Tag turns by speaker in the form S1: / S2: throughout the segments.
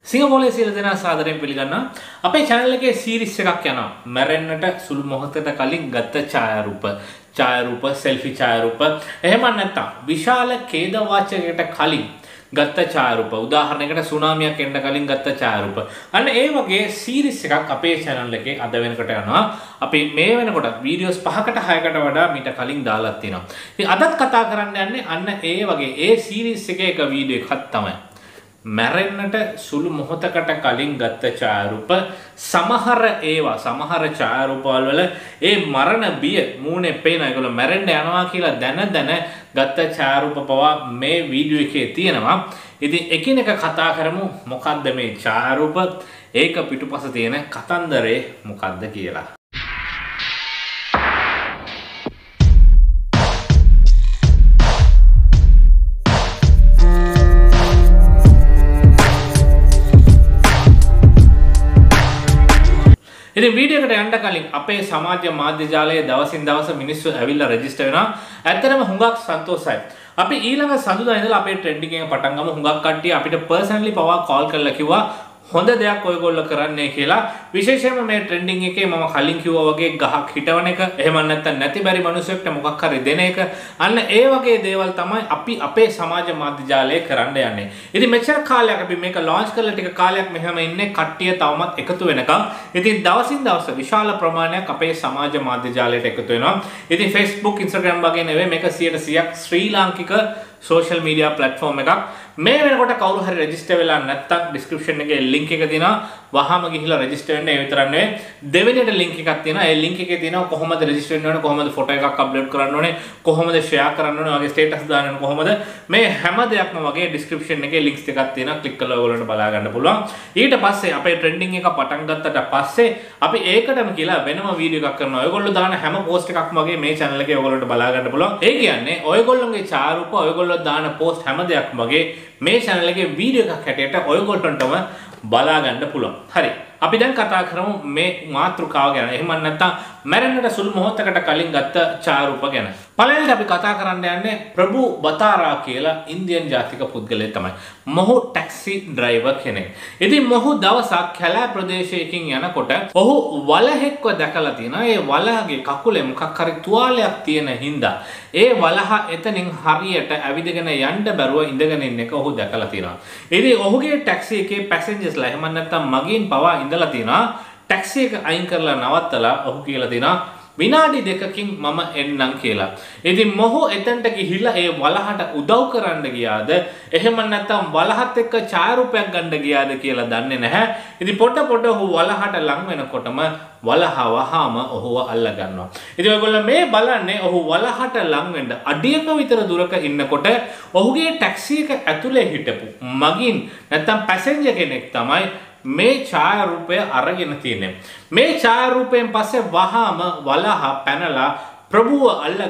S1: සිංහපොලේ සියලු දෙනා සාදරයෙන් පිළිගන්නවා. අපේ channel එකේ series එකක් යනවා. මැරෙන්නට සුළු මොහොතකට කලින් ගත්ත ඡායාරූප selfie ඡායාරූප. එහෙම නැත්නම් විශාල ඛේද වාචකයකට කලින් ගත්ත ඡායාරූප. උදාහරණයකට සුනාමියක් එන්න කලින් ගත්ත ඡායාරූප. අන්න ඒ වගේ series එකක් අපේ channel එකේ අද වෙනකොට යනවා. අපි මේ වෙනකොට videos 5කට 6කට වඩා මීට කලින් දාලා තියෙනවා. ඉතින් අදත් කතා කරන්න යන්නේ අන්න ඒ වගේ ඒ series එකේ එක video එකක් තමයි. මැරෙන්නට සුළු මොහොතකට කලින් ගත්ත ඡායාරූප සමහර ඡායාරූපවල වල ඒ මරණ බිය මූණේ පේන ඒගොල්ලෝ මැරෙන්න යනවා කියලා දැන ගත්ත ඡායාරූප පවා මේ වීඩියෝ එකේ තියෙනවා. ඉතින් එකිනෙක කතා කරමු මොකද්ද මේ ඡායාරූප, ඒක පිටුපස තියෙන කතන්දරේ මොකද්ද කියලා. ඉතින් වීඩියෝ එකට යන්න කලින් අපේ සමාජ මාධ්‍ය ජාලයේ දවසින් දවස මිනිස්සු ඇවිල්ලා රෙජිස්ටර් වෙනවා. ඇත්තටම හුඟක් සන්තෝෂයි. අපි ඊළඟ සඳුදා ඉඳලා අපේ ට්‍රෙන්ඩින් එක පටන් ගමු. හුඟක් කට්ටිය අපිට පර්සනලි පවා කෝල් කරලා කිව්වා හොඳ දෙයක් ඔයගොල්ලෝ කරන්නේ කියලා. විශේෂයෙන්ම මේ ට්‍රෙන්ඩින් එකේ මම කලින් කිව්වා වගේ ගහක් හිටවන එක, එහෙම නැත්නම් නැති බැරි මිනිස්සුන්ට මොකක් හරි දෙන එක. අන්න ඒ වගේ දේවල් තමයි අපි අපේ සමාජ මාධ්‍ය ජාලයේ කරන්න යන්නේ. ඉතින් මෙච්චර කාලයක් අපි මේක ලොන්ච් කරලා ටික කාලයක් මෙහෙම ඉන්නේ කට්ටිය තවමත් එකතු වෙනකම්. ඉතින් දවසින් දවස විශාල ප්‍රමාණයක් අපේ සමාජ මාධ්‍ය ජාලයට එකතු වෙනවා. ඉතින් Facebook, Instagram වගේ නෙවෙයි මේක 100% ශ්‍රී ලාංකික social media platform එකක්. මේ වෙනකොට කවුරු හරි රෙජිස්ටර් වෙලා නැත්නම් description එකේ link එක තියෙනවා. වහාම ගිහිල්ලා රෙජිස්ටර් වෙන්න. ඒ විතරක් නෙවෙයි දෙවෙනියට link එකක් තියෙනවා. ඒ link එකේ තියෙනවා කොහොමද රෙජිස්ටර් වෙන්න ඕනේ, කොහොමද ෆොටෝ එකක් අප්ලෝඩ් කරන්න ඕනේ, කොහොමද share කරන්න ඕනේ, වගේ status දාන්න ඕනේ කොහොමද. මේ හැම දෙයක්ම වගේ description එකේ links එකක් තියෙනවා. click කරලා ඔයගොල්ලන්ට බලා ගන්න පුළුවන්. ඊට පස්සේ අපේ trending එක පටන් ගත්තට පස්සේ අපි ඒකටම කියලා වෙනම වීඩියෝ එකක් කරනවා. ඔයගොල්ලෝ දාන හැම post එකක්ම වගේ මේ channel එකේ ඔයගොල්ලන්ට බලා ගන්න පුළුවන්. ඒ කියන්නේ ඔයගොල්ලෝගේ ඡායාරූප ඔයගොල්ලෝ දාන post හැම දෙයක්ම වගේ මේ channel එකේ වීඩියෝ එකක් හැටියට ඔයගොල්ලන්ටම බලා ගන්න පුළුවන්. හරි. අපි දැන් කතා කරමු මේ මාතෘකාව ගැන. එහෙම නැත්නම් මැරෙන්නට සුළු මොහොතකට කලින් ගත්ත ඡායාරූප ගැන. පළවෙනිට අපි කතා කරන්න යන්නේ ප්‍රභු බතාරා කියලා ඉන්දියන් ජාතික පුද්ගලයෙක් තමයි. මොහු ටැක්සි ඩ්‍රයිවර් කෙනෙක්. ඉතින් මොහු දවසක් කැලෑ ප්‍රදේශයකින් යනකොට ඔහු වලහෙක්ව දැකලා තියෙනවා. ඒ වලහගේ කකුලේ මොකක් හරි තුවාලයක් තියෙන හින්දා ඒ වලහ එතනින් හරියට ඇවිදගෙන යන්න බැරුව ඉඳගෙන ඉන්න එක ඔහු දැකලා තියෙනවා. ඉතින් ඔහුගේ ටැක්සි එකේ පැසෙන්ජර්ස්ලා එහෙම නැත්නම් මගින් පවා ඉඳලා තියෙනවා. ටැක්සි එක අයින් කරලා නවත්තලා ඔහු කියලා තියෙනවා විනාඩි දෙකකින් මම එන්නම් කියලා. ඉතින් මොහු එතනට ගිහිල්ලා ඒ වලහට උදව් කරන්න ගියාද එහෙම නැත්නම් වලහත් එක්ක ඡායාරූපයක් ගන්න ගියාද කියලා දන්නේ නැහැ. ඉතින් පොඩ ඔහු වලහට ලං වෙනකොටම වලහ වහාම ඔහුව අල්ල ගන්නවා. ඉතින් ඔයගොල්ලෝ මේ බලන්නේ ඔහු වලහට ලං වෙන්න අඩියක විතර දුරක ඉන්නකොට ඔහුගේ ටැක්සි එක ඇතුලේ හිටපු මගින් නැත්නම් පැසෙන්ජර් කෙනෙක් තමයි මේ ඡායාරූපය අරගෙන තියෙන්නේ. මේ ඡායාරූපයෙන් පස්සේ වහාම වලහ පැනලා ප්‍රභුව අල්ල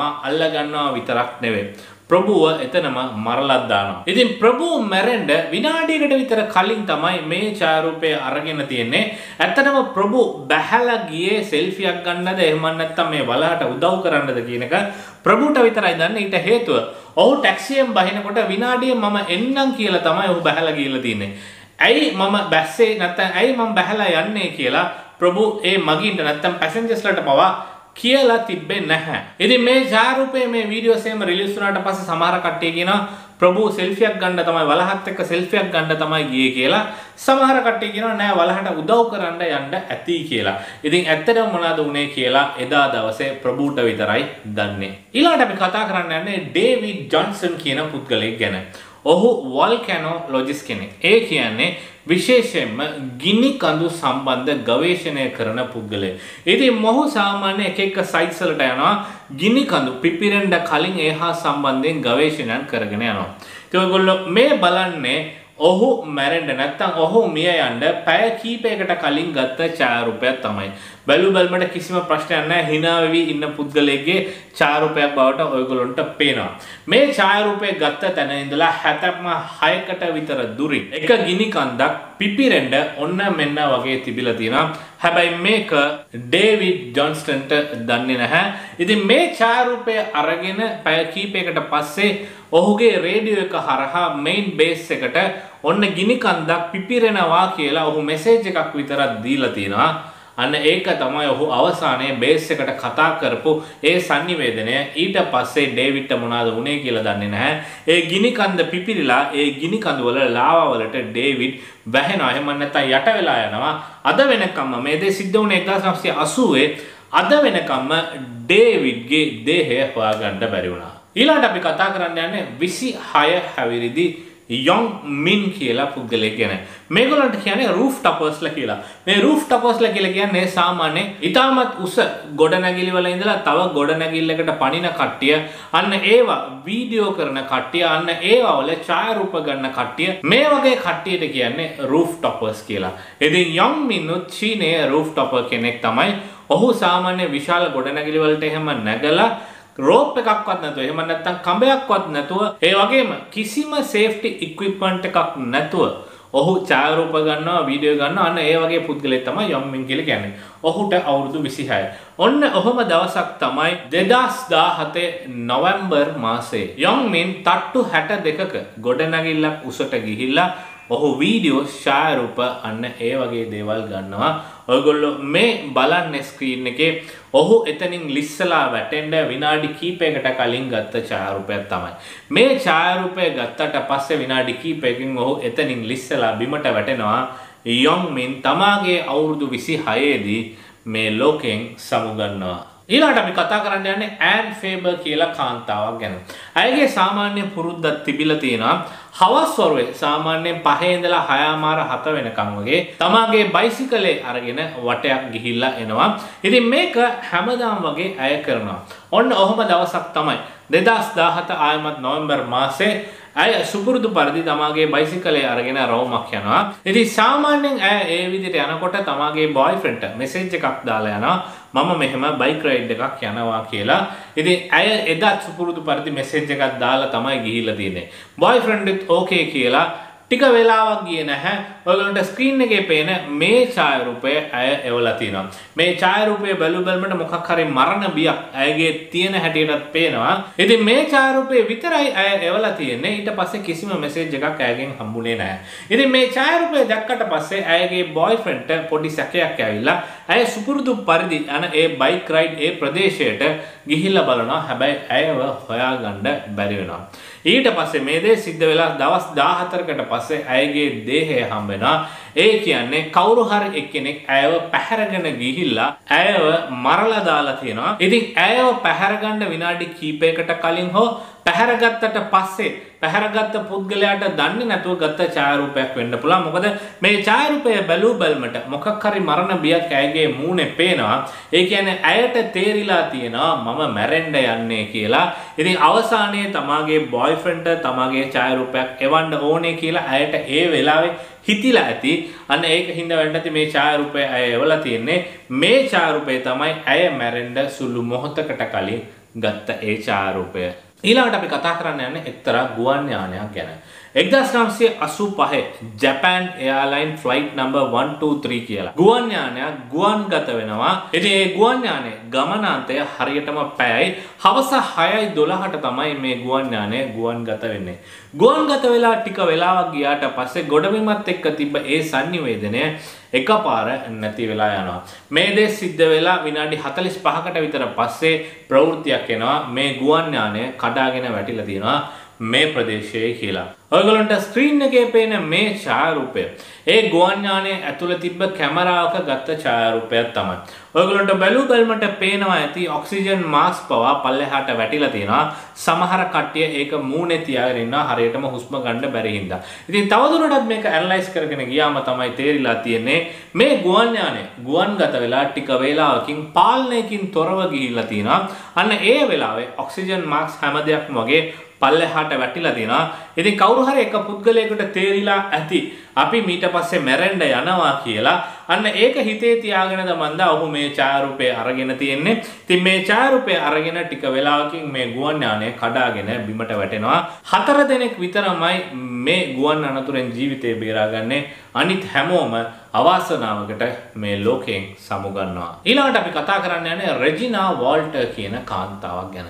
S1: ගන්නවා විතරක් නෙවෙයි. ප්‍රභුව එතනම මරලා දානවා. ඉතින් ප්‍රභුව මැරෙන්න විනාඩියකට විතර කලින් තමයි මේ ඡායාරූපය අරගෙන තියෙන්නේ. ඇත්තටම ප්‍රභු බැහැලා ගියේ සෙල්ෆියක් ගන්නද එහෙම නැත්නම් මේ වලහට උදව් කරන්නද කියන එක ප්‍රභුට විතරයි දන්නේ. ඊට හේතුව ඔහු ටැක්සියෙන් බහිනකොට විනාඩියෙන් මම එන්නම් කියලා තමයි ඔහු බැහැලා ගිහලා තියෙන්නේ. ඇයි මම බැස්සේ නැත්නම් ඇයි මම බැහැලා යන්නේ කියලා ප්‍රභු ඒ මගින්ට නැත්නම් පැසෙන්ජර්ස්ලාට පවා කියලා තිබෙන්නේ නැහැ. ඉතින් මේ ඡායාරූපයේ මේ වීඩියෝස් එහෙම රිලීස් වුණාට පස්සේ සමහර කට්ටිය කියනවා ප්‍රභු සෙල්ෆියක් ගන්න තමයි වලහත් එක්ක සෙල්ෆියක් ගන්න තමයි ගියේ කියලා. සමහර කට්ටිය කියනවා නෑ වලහට උදව් කරන්න යන්න ඇති කියලා. ඉතින් ඇත්තටම මොනවද උනේ කියලා එදා දවසේ ප්‍රභුට විතරයි දන්නේ. ඊළඟට අපි කතා කරන්න යන්නේ ඩේවිඩ් ජොන්සන් කියන පුද්ගලයෙක් ගැන. ඔහු වොල්කැනොලොජිස්ට් කෙනෙක්. ඒ කියන්නේ විශේෂයෙන්ම ගිනි කඳු සම්බන්ධ ගවේෂණය කරන පුද්ගලයෙක්. ඉතින් මොහු සාමාන්‍ය එක සයිට්ස් වලට යනවා ගිනි කඳු පිපිරෙන්න කලින් ඒහා සම්බන්ධයෙන් ගවේෂණයක් කරගෙන යනවා. ඉතින් ඔයගොල්ලෝ මේ බලන්නේ ඔහු මැරෙන්න නැත්නම් ඔහු මිය යන්න පැය කීපයකට කලින් ගත්ත ඡායාරූපයක් තමයි. බැලු බැලමට කිසිම ප්‍රශ්නයක් නැහැ. hina වෙවි ඉන්න පුද්ගලයෙක්ගේ ඡායාරූපයක් බවට ඔයගොල්ලන්ට පේනවා. මේ ඡායාරූපය ගත්ත තැන ඉඳලා 76කට විතර දුරින් එක ගිනි කන්දක් පිපිරෙන්න ඔන්න මෙන්න වගේ තිබිලා තියෙනවා. හැබැයි මේක ඩේවිඩ් ජොන්ස්ටන්ට දන්නේ නැහැ. ඉතින් මේ ඡායාරූපය අරගෙන පැය කීපයකට පස්සේ ඔහුගේ රේඩියෝ එක හරහා මේන් බේස් එකට ඔන්න ගිනි කන්දක් පිපිරෙනවා කියලා ඔහු මෙසේජ් එකක් විතරක් දීලා තියෙනවා. අන්න ඒක තමයි ඔහු අවසානයේ බේස් එකට කතා කරපු ඒ sannivedanaya. ඊට පස්සේ ඩේවිඩ්ට මොනවද වුනේ කියලා දන්නේ නැහැ. ඒ ගිනි කන්ද පිපිරිලා ඒ ගිනි කඳ වල ලාවා වලට ඩේවිඩ් වැහෙනවා. එහෙම නැත්නම් යට වෙලා යනවා. අද වෙනකම්ම මේ දේ සිද්ධ වුණේ 1980. අද වෙනකම්ම ඩේවිඩ්ගේ දේහය හොයාගන්න බැරි වුණා. ඊළඟට අපි කතා කරන්න යන්නේ 26 හැවිරිදි යොන් මින් කියලා පුද්ගලයෙක් ගැන. මේගොල්ලන්ට කියන්නේ රූෆ් ටොපර්ස්ලා කියලා. මේ රූෆ් ටොපර්ස්ලා කියලා කියන්නේ සාමාන්‍ය ඉතාමත් උස ගොඩනැගිලි වල ඉඳලා තව ගොඩනැගිල්ලකට පනින කට්ටිය, අන්න ඒවා වීඩියෝ කරන කට්ටිය, අන්න ඒවා වල ඡායාරූප ගන්න කට්ටිය, මේ වගේ කට්ටියට කියන්නේ රූෆ් ටොපර්ස් කියලා. ඉතින් යොන් මින් චීනයේ රූෆ් ටොපර් කෙනෙක් තමයි. ඔහු සාමාන්‍ය විශාල ගොඩනැගිලි වලට එහෙම නැගලා රෝප් එකක්වත් නැතුව, එහෙම නැත්නම් කඹයක්වත් නැතුව, ඒ වගේම කිසිම සේෆ්ටි ඉක්විප්මන්ට් එකක් නැතුව ඔහු ඡායාරූප ගන්නවා, වීඩියෝ ගන්නවා. අන්න ඒ වගේ පුද්ගලයෙක් තමයි යොන් මින් කියලා කියන්නේ. ඔහුට අවුරුදු 26. ඔන්න ඔහොම දවසක් තමයි 2017 නොවැම්බර් මාසයේ යොන් මින් තට්ටු 62ක ගොඩනැගිල්ලක් උසට ගිහිල්ලා ඔහු වීඩියෝ ඡායාරූප අන්න ඒ වගේ දේවල් ගන්නවා. ඔයගොල්ලෝ මේ බලන්නේ ස්ක්‍රීන් එකේ ඔහු එතනින් ලිස්සලා වැටෙන්න විනාඩි කිහිපයකට කලින් ගත්ත ඡායාරූපයක් තමයි. මේ ඡායාරූපය ගත්තට පස්සේ විනාඩි කිහිපයකින් ඔහු එතනින් ලිස්සලා බිමට වැටෙනවා. යොන් මින් තමාගේ අවුරුදු 26 දී මේ ලෝකයෙන් සමුගන්නවා. ඊළඟට අපි කතා කරන්න යන්නේ ඇන් ෆේබර් කියලා කාන්තාවක් ගැන. ඇයගේ සාමාන්‍ය පුරුද්දක් තිබිලා තියෙනවා. හවස් වරුවේ සාමාන්‍යයෙන් 5 ඉඳලා 6:00 වෙනකම් වගේ තමාගේ බයිසිකලේ අරගෙන වටයක් ගිහිල්ලා එනවා. ඉතින් මේක හැමදාම වගේ ඇය කරනවා. ඔන්න ඔහොම දවසක් තමයි 2017 ආයමත් නොවැම්බර් මාසේ ඇය සුපුරුදු පරිදි තමාගේ බයිසිකලේ අරගෙන රෝමක් යනවා. ඉතින් සාමාන්‍යයෙන් ඇය ඒ විදිහට යනකොට තමාගේ බොයිෆ්‍රෙන්ඩ්ට මෙසේජ් එකක් දාලා යනවා. මම මෙහෙම බයික් රයිඩ් එකක් යනවා කියලා. ඉතින් ඇය එදා සුපුරුදු පරිදි මෙසේජ් එකක් දාලා තමයි ගිහිල්ලා තියෙන්නේ. බොයිෆ්‍රෙන්ඩ්ත් ඕකේ කියලා ටික වෙලාවක් ගියේ නැහැ. ඔයගොල්ලන්ට ස්ක්‍රීන් එකේ පේන මේ ඡායාරූපය ඇය එවලා තිනවා. මේ ඡායාරූපය බැලුවම මොකක් හරි මරණ බියක් ඇයගේ තියෙන හැටියටත් පේනවා. ඉතින් මේ ඡායාරූපය විතරයි ඇය එවලා තියෙන්නේ. ඊට පස්සේ කිසිම මෙසේජ් එකක් ඇයගෙන් හම්බුනේ නැහැ. ඉතින් මේ ඡායාරූපය දැක්කට පස්සේ ඇයගේ බොයිෆ්‍රෙන්ඩ්ට පොඩි සැකයක් ඇවිල්ලා ඇය සුපුරුදු පරිදි යන ඒ බයික් රයිඩ් ඒ ප්‍රදේශයට ගිහිල්ලා බලනවා. හැබැයි ඇයව හොයාගන්න බැරි වෙනවා. ඊට පස්සේ මේ දේ සිද්ධ වෙලා දවස් 14කට පස්සේ ඇයගේ දේහය හම්බ වෙනවා. ඒ කියන්නේ කවුරු හරි එක්කෙනෙක් ඇයව පැහැරගෙන ගිහිල්ලා ඇයව මරලා දාලා තියෙනවා. ඉතින් ඇයව පැහැරගන්න විනාඩි කිහිපයකට කලින් හෝ පැහැරගත්තට පස්සේ පැහැරගත්ත පුද්ගලයාට දන්නේ නැතුව ගත්ත ඡායාරූපයක් වෙන්න පුළුවන්. මොකද මේ ඡායාරූපය බැලූ බැලමට මොකක් හරි මරණ බියක් ඇයගේ මූණේ පේනවා. ඒ කියන්නේ ඇයට තේරිලා තියෙනවා මම මැරෙන්න යන්නේ කියලා. ඉතින් අවසානයේ තමාගේ බොයිෆ්‍රෙන්ඩ් තමාගේ ඡායාරූපයක් එවන්න ඕනේ කියලා ඇයට ඒ වෙලාවේ හිතිලා ඇති. අන්න ඒක හින්දා වෙන්න ඇති මේ ඡායාරූපය ඇය එවලා තියෙන්නේ. මේ ඡායාරූපය තමයි ඇය මැරෙන්න සුළු මොහොතකට කලින් ගත්ත ඒ ඡායාරූපය. ඊළඟට අපි කතා කරන්න යන්නේ එක්තරා ගුවන් යානයක් ගැන. 1985 ජපාන් එයාර්ලයින් ෆ්ලයිට් නම්බර් 123 කියලා ගුවන් යානයක් ගුවන්ගත වෙනවා. ඉතින් මේ ගුවන් යානයේ ගමනාන්තය හරියටම පැයයි හවස 6:12ට තමයි මේ ගුවන් යානය ගුවන්ගත වෙන්නේ. ගුවන්ගත වෙලා ටික වෙලාවක් ගියාට පස්සේ ගොඩබිමත් එක්ක තිබ්බ ඒ sannivedanය එකපාර නැති වෙලා යනවා. මේ දේ සිද්ධ වෙලා විනාඩි 45කට විතර පස්සේ ප්‍රවෘත්තියක් එනවා මේ ගුවන් යානය කඩාගෙන වැටිලා තියෙනවා මේ ප්‍රදේශයේ කියලා. ඔයගොල්ලන්ට ස්ක්‍රීන් එකේ පේන මේ ඡායාරූපය ඒ ගුවන් යානයේ ඇතුළේ තිබ්බ කැමරාවක ගත්ත ඡායාරූපයක් තමයි. ඔයගොල්ලන්ට බැලු බැලමට පේනවා ඇති ඔක්සිජන් මාස්ක් පවා පල්ලෙහාට වැටිලා තියෙනවා. සමහර කට්ටිය ඒක මූණේ තියාගෙන ඉන්නවා හරියටම හුස්ම ගන්න බැරි හින්දා. ඉතින් තවදුරටත් මේක ඇනලයිස් කරගෙන ගියාම තමයි තේරිලා තියෙන්නේ මේ ගුවන් යානය ගුවන්ගත වෙලා ටික වේලාවකින් පාලනයකින් තොරව ගිහිල්ලා තියෙනවා. අන්න ඒ වෙලාවේ ඔක්සිජන් මාස්ක් හැම දෙයක්ම වගේ පල්ලෙහාට වැටිලා තියෙනවා. ඉතින් කවුරු හරි එක පුද්ගලයෙකුට තේරිලා ඇති අපි මීට පස්සේ මැරෙන්න යනවා කියලා. අන්න ඒක හිතේ තියාගෙනද මන්ද ඔහු මේ ඡායාරූපය අරගෙන තියෙන්නේ. ඉතින් මේ ඡායාරූපය අරගෙන ටික වෙලාවකින් මේ ගුවන් යානය කඩාගෙන බිමට වැටෙනවා. 4 දෙනෙක් විතරමයි මේ ගුවන් අනතුරෙන් ජීවිතේ බේරාගන්නේ. අනිත් හැමෝම අවාසනාවකට මේ ලෝකයෙන් සමුගන්නවා. ඊළඟට අපි කතා කරන්න යන්නේ රෙජිනා වෝල්ටර් කියන කාන්තාවක් ගැන.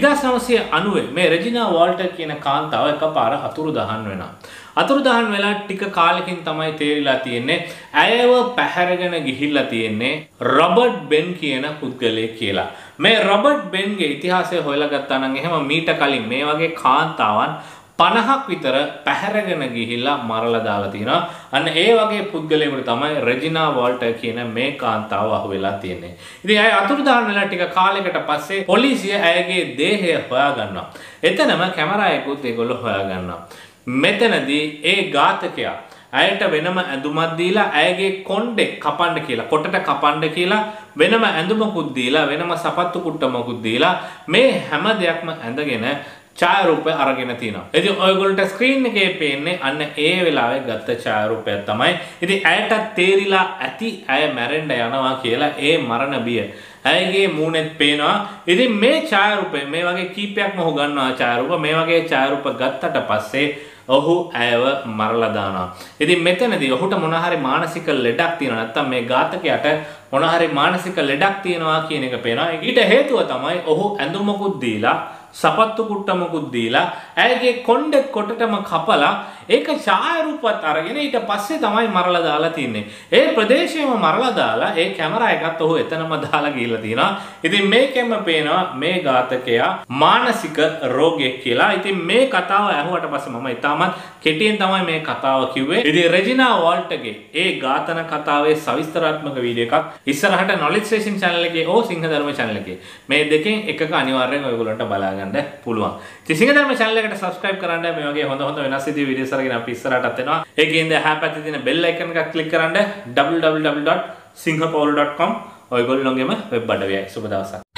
S1: 1990 මේ රෙජිනා වෝල්ටර් කියන කාන්තාව එකපාර අතුරුදහන් වෙනවා. අතුරුදහන් වෙලා ටික කාලෙකින් තමයි තේරිලා තියෙන්නේ ඇයව පැහැරගෙන ගිහිල්ලා තියෙන්නේ රොබර්ට් බෙන් කියන පුද්ගලයෙක් කියලා. මේ රොබර්ට් බෙන්ගේ ඉතිහාසය හොයලා ගත්තා නම් එහෙම මීට කලින් මේ වගේ කාන්තාවන් 50ක් විතර පැහැරගෙන ගිහිල්ලා මරලා දාලා තිනවා. අන්න ඒ වගේ පුද්ගලයෙකුට තමයි රෙජිනා වෝල්ටර් කියන මේ කාන්තාව අහුවෙලා තියෙන්නේ. ඉතින් ඇය අතුරුදහන් වෙලා ටික කාලයකට පස්සේ පොලිසිය ඇයගේ දේහය හොයාගන්නවා. එතනම කැමරාවකුත් ඒගොල්ලෝ හොයාගන්නවා. මෙතනදී ඒ ඝාතකයා ඇයට වෙනම ඇඳුමක් දීලා ඇයගේ කොණ්ඩේ කපන්න කියලා කොටට කපන්න කියලා වෙනම ඇඳුමකුත් දීලා වෙනම සපත්තු කුට්ටමකුත් දීලා මේ හැම දෙයක්ම ඇඳගෙන ඡායාරූපය අරගෙන තිනවා. ඉතින් ඔයගොල්ලන්ට ස්ක්‍රීන් එකේ පේන්නේ අන්න ඒ වෙලාවේ ගත්ත ඡායාරූපය තමයි. ඉතින් ඇයට තේරිලා ඇති ඇය මැරෙන්න යනවා කියලා ඒ මරණ බිය ඇයගේ මූණෙත් පේනවා. ඉතින් මේ ඡායාරූපය මේ වගේ කීපයක්ම ඔහු ගන්නවා ඡායාරූප. මේ වගේ ඡායාරූප ගත්තට පස්සේ ඔහු ඇයව මරලා දානවා. ඉතින් මෙතනදී ඔහුට මොන හරි මානසික ලෙඩක් තියෙනවා නැත්නම් මේ ඝාතකයාට මොන හරි මානසික ලෙඩක් තියෙනවා කියන එක පේනවා. ඊට හේතුව තමයි ඔහු ඇඳුමකුත් දීලා සපත්තු කුට්ටමකුත් දීලා ඇයගේ කොණ්ඩෙත් කොටටම කපලා ඒක ඡායාරූපවත් අරගෙන ඊට පස්සේ තමයි මරලා දාලා තින්නේ. ඒ ප්‍රදේශයේම මරලා දාලා ඒ කැමරා එකත් ඔහු එතනම දාලා ගිහිල්ලා තිනවා. ඉතින් මේකෙන්ම පේනවා මේ ඝාතකයා මානසික රෝගියෙක් කියලා. ඉතින් මේ කතාව ඇහුවට පස්සේ මම ඉතාමත් කෙටියෙන් තමයි මේ කතාව කිව්වේ. ඉතින් රෙජිනා වෝල්ටර්ගේ ඒ ඝාතන කතාවේ සවිස්තරාත්මක වීඩියෝ එකක් ඉස්සරහට knowledge station channel එකේ ඕ සිංහධර්ම channel එකේ මේ දෙකෙන් එකක අනිවාර්යෙන් ඔයගොල්ලන්ට බලා ගන්න පුළුවන්. ඉතින් සිංහධර්ම channel එකට subscribe කරන්න මේ වගේ හොඳ වෙනස් විදිහේ වීඩියෝස් අරගෙන අපි ඉස්සරහටත් එනවා. ඒකේ ඉඳ එහා පැත්තේ තියෙන bell icon එකක් click කරන්න www.singhapaula.com ඔයගොල්ලෝගෙම web අඩවියයි. සුබ දවසක්.